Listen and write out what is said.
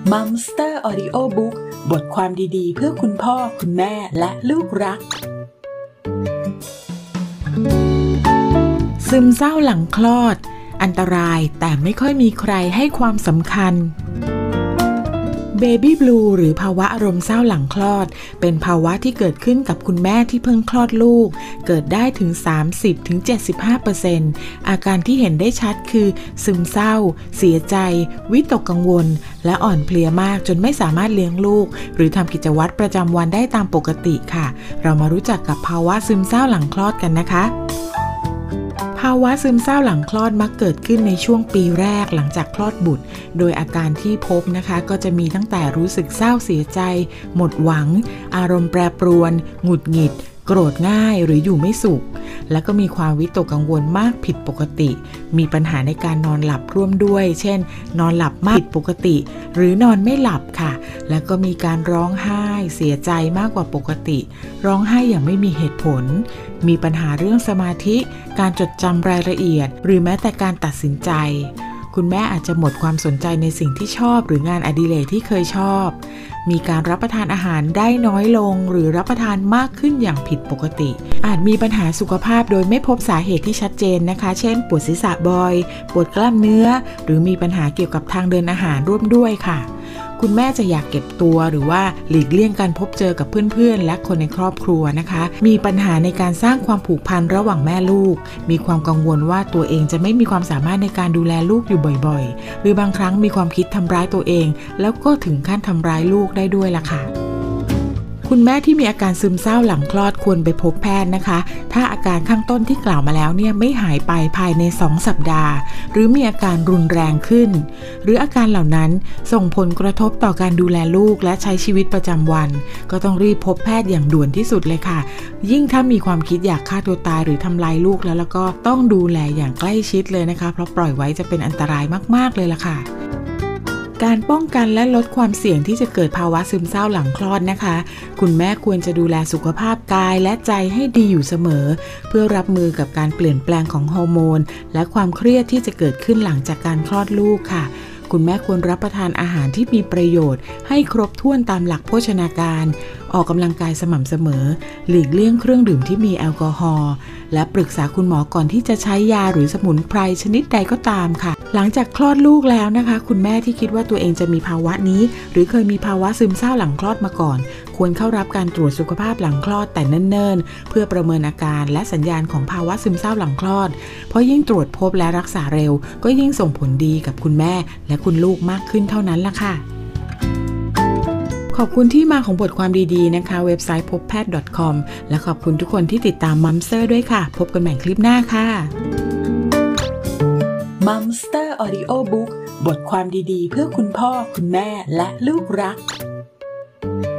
Mumster Audio Book บทความดีๆเพื่อคุณพ่อคุณแม่และลูกรักซึมเศร้าหลังคลอดอันตรายแต่ไม่ค่อยมีใครให้ความสำคัญเบบี้บลูหรือภาวะอารมณ์เศร้าหลังคลอดเป็นภาวะที่เกิดขึ้นกับคุณแม่ที่เพิ่งคลอดลูกเกิดได้ถึง 30-75% อาการที่เห็นได้ชัดคือซึมเศร้าเสียใจวิตกกังวลและอ่อนเพลียมากจนไม่สามารถเลี้ยงลูกหรือทำกิจวัตรประจำวันได้ตามปกติค่ะเรามารู้จักกับภาวะซึมเศร้าหลังคลอดกันนะคะภาวะซึมเศร้าหลังคลอดมักเกิดขึ้นในช่วงปีแรกหลังจากคลอดบุตรโดยอาการที่พบนะคะก็จะมีตั้งแต่รู้สึกเศร้าเสียใจหมดหวังอารมณ์แปรปรวนหงุดหงิดโกรธง่ายหรืออยู่ไม่สุขแล้วก็มีความวิตกกังวลมากผิดปกติมีปัญหาในการนอนหลับร่วมด้วยเช่นนอนหลับมากผิดปกติหรือนอนไม่หลับค่ะแล้วก็มีการร้องไห้เสียใจมากกว่าปกติร้องไห้อย่างไม่มีเหตุผลมีปัญหาเรื่องสมาธิการจดจำรายละเอียดหรือแม้แต่การตัดสินใจคุณแม่อาจจะหมดความสนใจในสิ่งที่ชอบหรืองานอดิเรกที่เคยชอบมีการรับประทานอาหารได้น้อยลงหรือรับประทานมากขึ้นอย่างผิดปกติอาจมีปัญหาสุขภาพโดยไม่พบสาเหตุที่ชัดเจนนะคะเช่นปวดศีรษะบ่อยปวดกล้ามเนื้อหรือมีปัญหาเกี่ยวกับทางเดินอาหารร่วมด้วยค่ะคุณแม่จะอยากเก็บตัวหรือว่าหลีกเลี่ยงการพบเจอกับเพื่อนๆและคนในครอบครัวนะคะมีปัญหาในการสร้างความผูกพันระหว่างแม่ลูกมีความกังวลว่าตัวเองจะไม่มีความสามารถในการดูแลลูกอยู่บ่อยๆหรือบางครั้งมีความคิดทำร้ายตัวเองแล้วก็ถึงขั้นทำร้ายลูกได้ด้วยล่ะค่ะคุณแม่ที่มีอาการซึมเศร้าหลังคลอดควรไปพบแพทย์นะคะถ้าอาการข้างต้นที่กล่าวมาแล้วเนี่ยไม่หายไปภายใน2 สัปดาห์หรือมีอาการรุนแรงขึ้นหรืออาการเหล่านั้นส่งผลกระทบต่อการดูแลลูกและใช้ชีวิตประจำวันก็ต้องรีบพบแพทย์อย่างด่วนที่สุดเลยค่ะยิ่งถ้ามีความคิดอยากฆ่าตัวตายหรือทำลายลูกแล้วก็ต้องดูแลอย่างใกล้ชิดเลยนะคะเพราะปล่อยไว้จะเป็นอันตรายมากๆเลยล่ะค่ะการป้องกันและลดความเสี่ยงที่จะเกิดภาวะซึมเศร้าหลังคลอดนะคะคุณแม่ควรจะดูแลสุขภาพกายและใจให้ดีอยู่เสมอเพื่อรับมือกับการเปลี่ยนแปลงของฮอร์โมนและความเครียดที่จะเกิดขึ้นหลังจากการคลอดลูกค่ะคุณแม่ควรรับประทานอาหารที่มีประโยชน์ให้ครบถ้วนตามหลักโภชนาการออกกำลังกายสม่ำเสมอหลีกเลี่ยงเครื่องดื่มที่มีแอลกอฮอล์และปรึกษาคุณหมอก่อนที่จะใช้ยาหรือสมุนไพรชนิดใดก็ตามค่ะหลังจากคลอดลูกแล้วนะคะคุณแม่ที่คิดว่าตัวเองจะมีภาวะนี้หรือเคยมีภาวะซึมเศร้าหลังคลอดมาก่อนควรเข้ารับการตรวจสุขภาพหลังคลอดแต่เนิ่นๆเพื่อประเมินอาการและสัญญาณของภาวะซึมเศร้าหลังคลอดเพราะยิ่งตรวจพบและรักษาเร็วก็ยิ่งส่งผลดีกับคุณแม่และคุณลูกมากขึ้นเท่านั้นล่ะค่ะขอบคุณที่มาของบทความดีๆนะคะเว็บไซต์ poppat.com และขอบคุณทุกคนที่ติดตาม Mumster ด้วยค่ะพบกันใหม่คลิปหน้าค่ะ Mumster Audio Book บทความดีๆเพื่อคุณพ่อคุณแม่และลูกรัก